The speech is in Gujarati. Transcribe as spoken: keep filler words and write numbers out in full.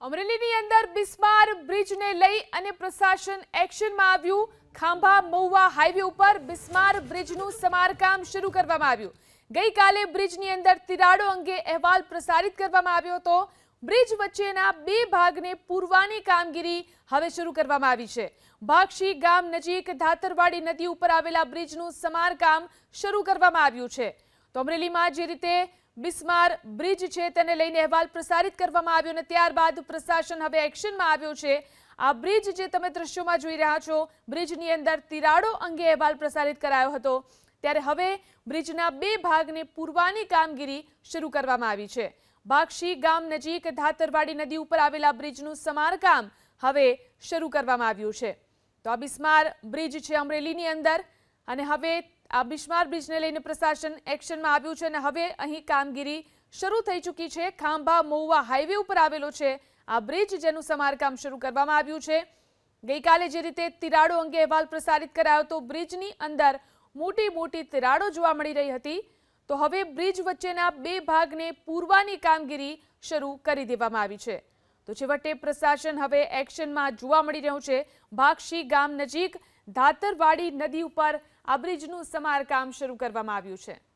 અમરેલીની અંદર બિસ્માર બ્રિજને લઈ અને પ્રશાસન એક્શનમાં આવ્યું। ખાંભા મહુવા હાઈવે ઉપર બિસ્માર બ્રિજનું સમારકામ શરૂ કરવામાં આવ્યું। ગઈકાલે બ્રિજની અંદર તિરાડો અંગે અહેવાલ પ્રસારિત કરવામાં આવ્યો હતો। બ્રિજ વચ્ચેના બે ભાગને પૂરવાની કામગીરી હવે શરૂ કરવામાં આવી છે। ભાક્ષી ગામ નજીક ધાતરવાડી નદી ઉપર આવેલા બ્રિજનું સમારકામ શરૂ કરવામાં આવ્યું છે। તો અમરેલીમાં જે રીતે બિસ્માર બ્રિજ છે તેને લઈને અહેવાલ પ્રસારિત કરવામાં આવ્યો અને ત્યારબાદ પ્રશાસન હવે એક્શનમાં આવ્યો છે। આ બ્રિજ જે તમે દ્રશ્યોમાં જોઈ રહ્યા છો, બ્રિજની અંદર તિરાડો અંગે અહેવાલ પ્રસારિત કરાયો હતો, ત્યારે હવે બ્રિજના બે ભાગને પૂરવાની કામગીરી શરૂ કરવામાં આવી છે। ભાક્ષી ગામ નજીક ધાતરવાડી નદી ઉપર આવેલા બ્રિજનું સમારકામ હવે શરૂ કરવામાં આવ્યું છે। તો આ બિસ્માર બ્રિજ છે અમરેલીની અંદર અને હવે આ બિસ્માર બ્રિજને લઈને પ્રશાસન એક્શનમાં આવ્યું છે અને હવે અહીં કામગીરી શરૂ થઈ ચૂકી છે। ખાંભા મહુવા હાઈવે ઉપર આવેલો છે આ બ્રિજ, જેનું સમારકામ શરૂ કરવામાં આવ્યું છે। ગઈકાલે જે રીતે તિરાડો અંગે અહેવાલ પ્રસારિત કરાયો તો બ્રિજની અંદર મોટી મોટી તિરાડો જોવા મળી રહી હતી, તો હવે બ્રિજ વચ્ચેના બે ભાગને પૂરવાની કામગીરી શરૂ કરી દેવામાં આવી છે। તો છેવટે પ્રશાસન હવે એક્શનમાં જોવા મળી રહ્યું છે। ભાક્ષી ગામ નજીક ધાતરવાડી નદી ઉપર આ બ્રિજનું સમારકામ શરૂ કરવામાં આવ્યું છે।